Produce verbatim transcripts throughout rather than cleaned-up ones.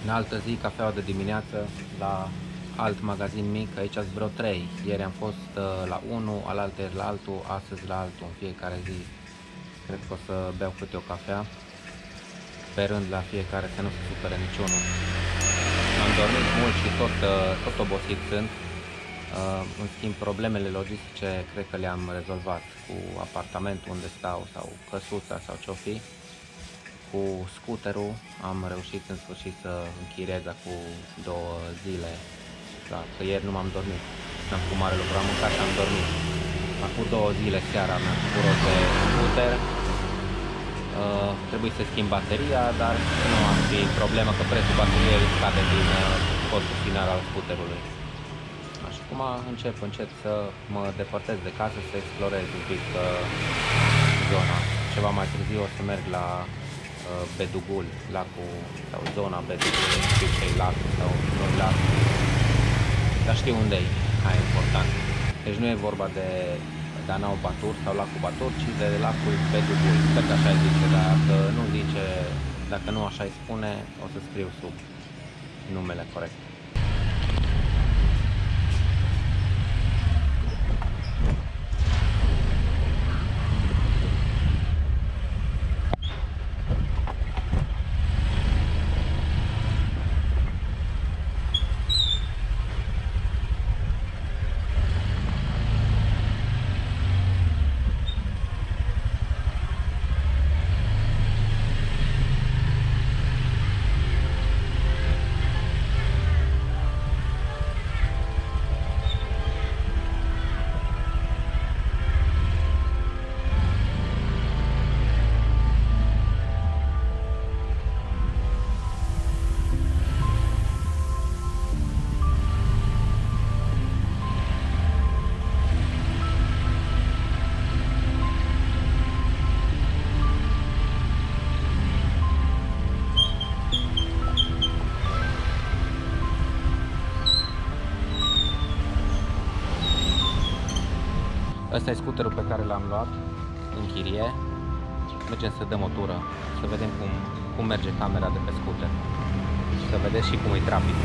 În altă zi, cafeaua de dimineață la alt magazin mic, aici sunt vreo trei. Ieri am fost la unul, alaltăieri la altul, astăzi la altul, în fiecare zi. Cred că o să beau câte o cafea, sperând la fiecare să nu se supere niciunul. Am dormit mult și tot, tot obosit sunt. În schimb, problemele logistice cred că le-am rezolvat cu apartamentul unde stau sau căsuța sau ce-o fi. Cu scooterul am reușit în sfârșit să închiriez cu două zile, da, că ieri nu m-am dormit, n-am făcut mare lucru, am mâncat și am dormit. Acum două zile seara mi-am făcut rost de scooter, uh, trebuie să schimb bateria, dar nu am fi problemă că prețul bateriei scade din uh, costul final al scooterului. Așa cum încep încet să mă depărtez de casă, să explorez un pic uh, zona. Ceva mai târziu o să merg la Bedugul, lacul sau zona Bedugul, nu știu ce-i lac sau nu-i lac, dar știu unde-i, aia e important. Deci nu e vorba de Danau Batur sau lacul Batur, ci de lacul Bedugul. Sper că așa îi zice, dacă nu zice, dacă nu așa îi spune, o să scriu sub numele corect. Ăsta e scooterul pe care l-am luat în chirie. Mergem să dăm o tură, să vedem cum, cum merge camera de pe scooter și să vedeți și cum e traficul.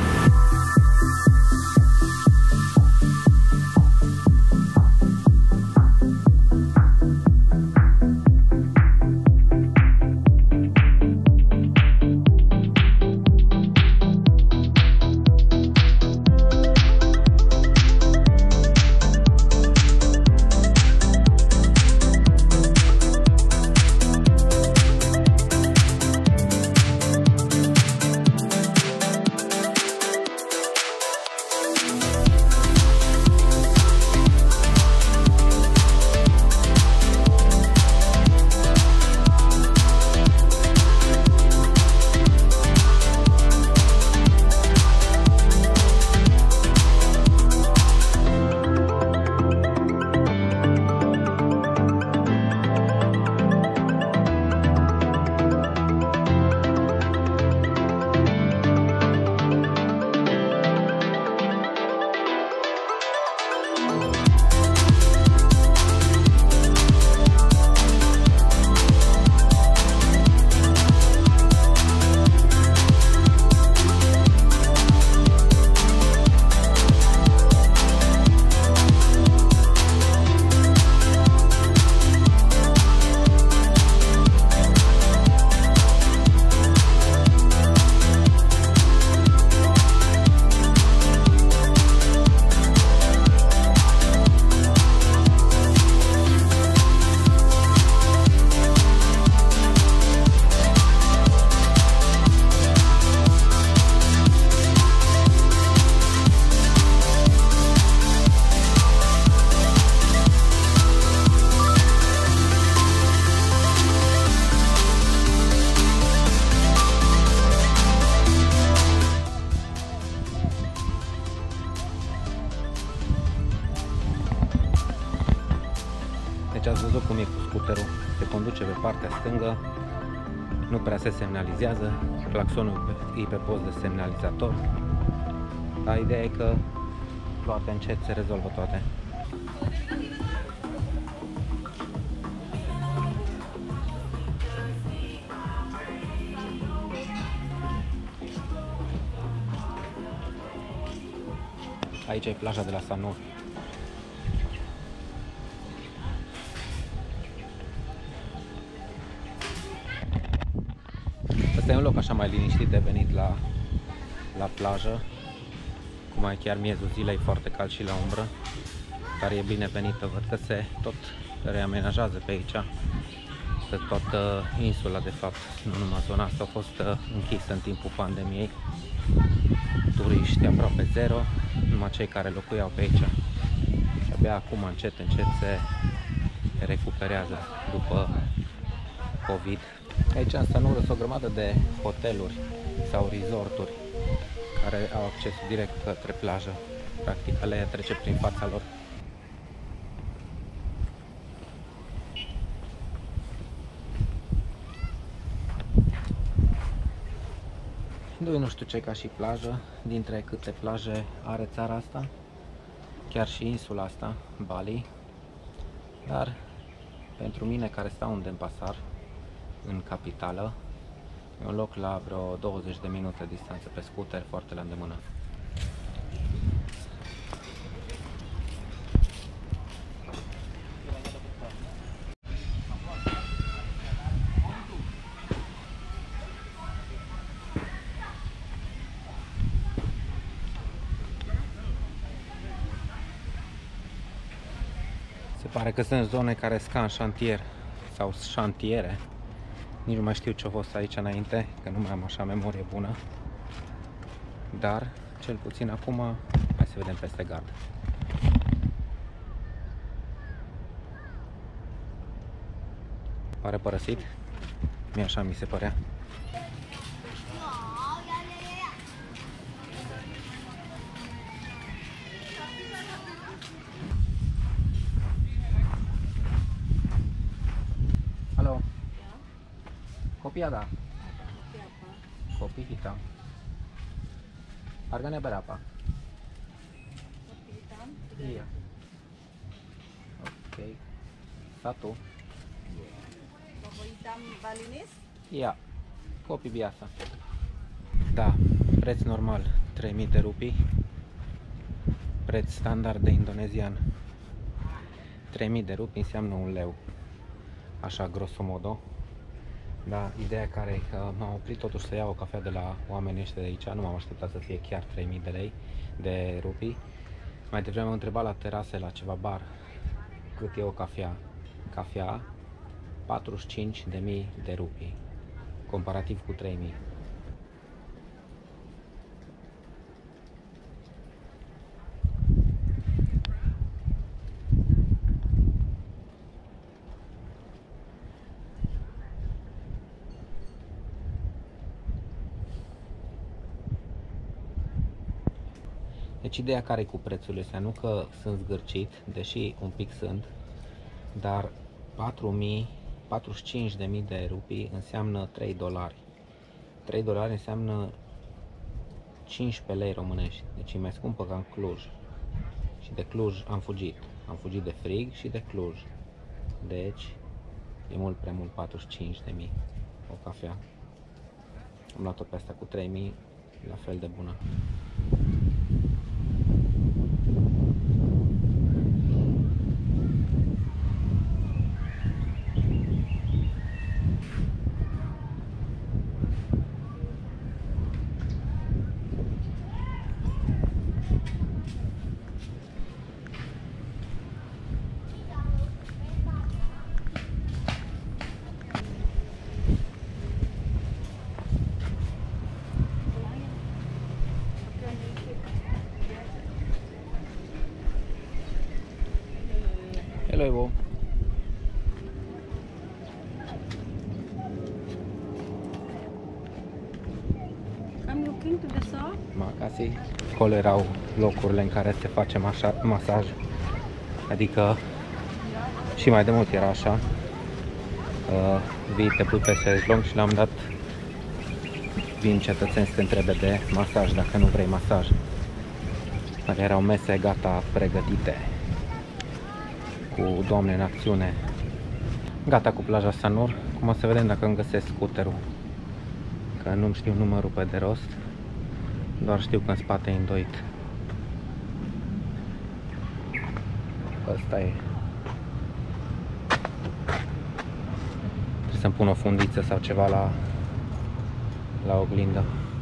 Deci ați văzut cum e cu scooterul, se conduce pe partea stângă, nu prea se semnalizează, claxonul e pe post de semnalizator, dar ideea e că luate încet se rezolvă toate. Aici e plaja de la Sanur. Asta e un loc așa mai liniștit de venit la, la plajă. Cum ai chiar miezul zilei, foarte cald și la umbră. Dar e binevenită. Văd că se tot reamenajează pe aici. Pe toată insula, de fapt, nu numai zona asta a fost închisă în timpul pandemiei. Turiști aproape zero, numai cei care locuiau pe aici. Și abia acum, încet, încet, se recuperează după COVID. Aici în Sanur sunt o grămadă de hoteluri sau resorturi care au acces direct către plajă. Practic, alea trece prin fața lor. Nu știu ce ca și plajă, dintre câte plaje are țara asta, chiar și insula asta, Bali, dar pentru mine care stau în Denpasar, în capitală, e un loc la vreo douăzeci de minute distanță pe scooter, foarte la îndemână. Se pare că sunt zone care sunt ca în șantier sau șantiere. Nici nu mai știu ce a fost aici înainte, că nu mai am așa memorie bună. Dar, cel puțin acum, hai să vedem peste gard. Pare părăsit? Mie așa mi se părea. Halo. Kopi ada? Kopi apa? Kopi hitam. Harganya berapa? Kopi hitam. Iya. Oke. Satu. Kopi hitam Balinese. Iya. Kopi biasa. Da, preț normal trei mii de rupii. Preț standard de indonezian trei mii de rupii înseamnă un leu. Așa grosomodo. Da, ideea care e că m-am oprit totuși să iau o cafea de la oamenii ăștia de aici, nu m-am așteptat să fie chiar trei mii de lei, de rupii. Mai devreme am întrebat la terase, la ceva bar, cât e o cafea. Cafea, patruzeci și cinci de mii de rupii, comparativ cu trei mii. Deci ideea care e cu prețurile astea, nu că sunt zgârcit, deși un pic sunt, dar patru mii, patruzeci și cinci de mii de rupii înseamnă trei dolari. trei dolari înseamnă cincisprezece lei românești, deci e mai scumpă ca în Cluj. Și de Cluj am fugit, am fugit de frig și de Cluj. Deci e mult prea mult patruzeci și cinci de mii o cafea. Am luat-o pe asta cu trei mii, la fel de bună. Hello, Ivo. I'm looking to the shop. Macasi. Acolo erau locurile în care se face masaj. Adică și mai de mult era așa. Uh, vii, te pui pe șezlong și l-am dat. Vin cetățeni să te întrebe de masaj, dacă nu vrei masaj. Care erau mese gata, pregătite. Cu doamne în acțiune. Gata cu plaja Sanur. Cum o să vedem dacă îmi găsesc scooterul. Că nu-mi știu numărul pe de rost. Doar știu că în spate e îndoit. Ăsta e. Trebuie să-mi pun o fundiță sau ceva la, la oglindă.